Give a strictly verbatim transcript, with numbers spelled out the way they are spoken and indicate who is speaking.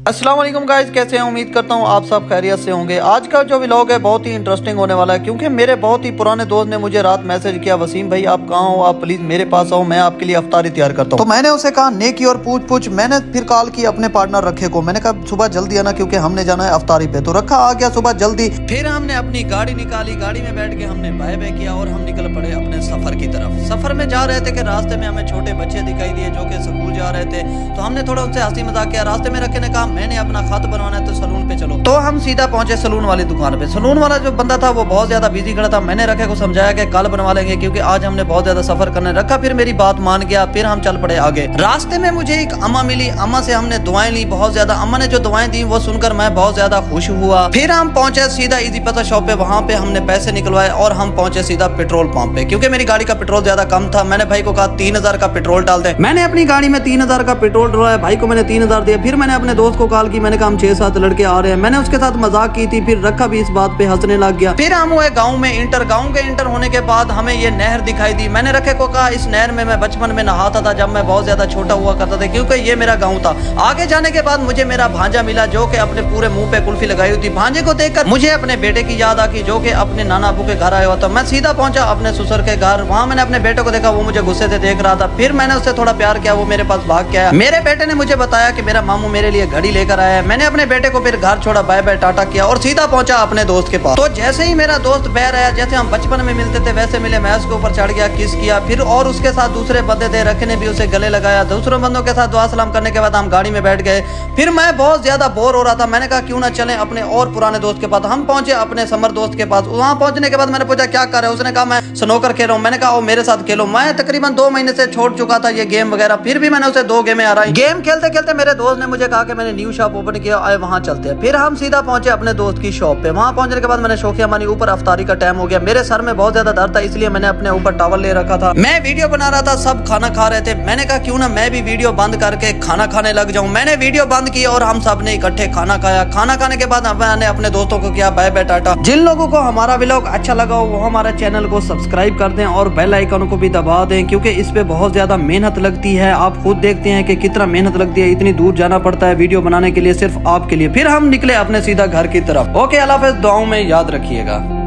Speaker 1: अस्सलाम वालेकुम गाइस, कैसे हैं? उम्मीद करता हूं आप सब खैरियत से होंगे। आज का जो व्लॉग है बहुत ही इंटरेस्टिंग होने वाला है, क्योंकि मेरे बहुत ही पुराने दोस्त ने मुझे रात मैसेज किया, वसीम भाई आप कहाँ हो, आप प्लीज मेरे पास आओ, मैं आपके लिए अफ्तारी तैयार करता हूँ। तो मैंने उसे कहा नेकी और पूछ पूछ। मैंने फिर कॉल की अपने पार्टनर रखे को, मैंने कहा सुबह जल्दी आना क्योंकि हमने जाना है अफ्तारी पे। तो रखा आ गया सुबह जल्दी। फिर हमने अपनी गाड़ी निकाली, गाड़ी में बैठ के हमने बाय बाय किया और हम निकल पड़े अपने सफर की तरफ। सफर में जा रहे थे कि रास्ते में हमें छोटे बच्चे दिखाई दिए जो कि स्कूल जा रहे थे। तो हमने थोड़ा उनसे हंसी मजाक किया। रास्ते में रखे ने कहा मैंने अपना खत बनवाना है तो सलून पे चलो। तो हम सीधा पहुंचे सलून वाली दुकान पे। सलून वाला जो बंदा था वो बहुत ज्यादा बिजी खड़ा था। मैंने रखे को समझाया कि कल बनवा लेंगे क्योंकि आज हमने बहुत ज्यादा सफर करने रखा। फिर मेरी बात मान गया। फिर हम चल पड़े आगे। रास्ते में मुझे एक अम्मा मिली। अम्मा से हमने दुआएं ली बहुत ज्यादा। अम्मा ने जो दुआएं दी वो सुनकर मैं बहुत ज्यादा खुश हुआ। फिर हम पहुंचे सीधा इजी पता शॉप पे। वहां पे हमने पैसे निकलवाए और हम पहुंचे सीधा पेट्रोल पंप पे, क्योंकि मेरी गाड़ी का पेट्रोल ज्यादा कम था। मैंने भाई को कहा तीन हजार का पेट्रोल डाल दे। मैंने अपनी गाड़ी में तीन हजार का पेट्रोल डलवाया। भाई को मैंने तीन हजार दिया। फिर मैंने अपने दोस्त को कॉल की। मैंने कहा हम छह सात लड़के आ रहे हैं। मैंने उसके साथ मजाक की थी। फिर रखा भी इस बात पे हंसने लग गया। फिर हम हुए गांव में इंटर। गांव के इंटर होने के बाद हमें ये नहर दिखाई दी। मैंने रखे को कहा इस नहर में मैं बचपन में नहाता था जब मैं बहुत ज्यादा छोटा हुआ करता था, क्योंकि ये मेरा गांव था। आगे जाने के बाद मुझे मेरा भांजा मिला जो कि अपने पूरे मुंह पे कुल्फी लगाई हुई थी। भांजे को देखकर मुझे अपने बेटे की याद आ गई जो कि अपने नाना अबू के घर आया हुआ था। मैं सीधा पहुंचा अपने ससुर के घर। वहां मैंने अपने बेटे को देखा, वो मुझे गुस्से से देख रहा था। फिर मैंने उससे थोड़ा प्यार किया, वो मेरे पास भाग के आया। मेरे बेटे ने मुझे बताया कि मेरा मामू मेरे लिए घड़ी लेकर आया है। मैंने अपने बेटे को फिर घर छोड़ा, बाय बाय टाटा किया और सीधा पहुंचा अपने दोस्त के पास। तो जैसे ही मेरा दोस्त बह रहा, जैसे हम बचपन में मिलते थे वैसे मिले। मैं उसके ऊपर चढ़ गया, किस किया। फिर और उसके साथ दूसरे बंदे थे, रखे ने भी उसे गले लगाया। दूसरों बंदों के साथ दुआ सलाम करने के बाद हम गाड़ी में बैठ गए। फिर मैं बहुत ज्यादा बोर हो रहा था। मैंने कहा क्यों ना चलें अपने और पुराने दोस्त के पास। हम पहुंचे अपने समर दोस्त के पास। वहां पहुंचने के बाद मैंने पूछा क्या कर रहे हो। उसने कहा मैं स्नोकर खेल रहा हूं। मैंने कहा ओ मेरे साथ खेलो। मैं तकरीबन दो महीने से छोड़ चुका था ये गेम वगैरह। फिर भी मैंने उसे दो गेमें आ रही। गेम खेलते खेलते मेरे दोस्त ने मुझे कहा कि मैंने न्यू शॉप ओपन किया, आए वहां चलते हैं। फिर हम सीधा पहुंचे अपने दोस्त की शॉप पे। वहां पहुंचने के बाद मैंने शौकिया मानी ऊपर अफ्तारी का टाइम हो गया। मेरे सर में बहुत ज्यादा दर्द था, इसलिए मैंने अपने ऊपर टॉवल ले रखा था। मैं वीडियो बना रहा था, सब खाना खा रहे थे। मैंने कहा क्यों ना मैं भी वीडियो बंद करके खाना खाने लग जाऊं। मैंने वीडियो बंद की और हम सब ने इकट्ठे खाना खाया। खाना खाने के बाद मैंने अपने दोस्तों को किया बाय बाय टाटा। जिन लोगों को हमारा व्लॉग अच्छा लगा हो वो हमारे चैनल को सब्सक्राइब कर दें और बेल आइकन को भी दबा दें, क्योंकि इस पे बहुत ज्यादा मेहनत लगती है। आप खुद देखते हैं कि कितना मेहनत लगती है, इतनी दूर जाना पड़ता है वीडियो बनाने के लिए सिर्फ आपके लिए। फिर हम निकले अपने सीधा घर की तरफ। ओके अल्लाह हाफ़िज़, दुआओं में याद रखिएगा।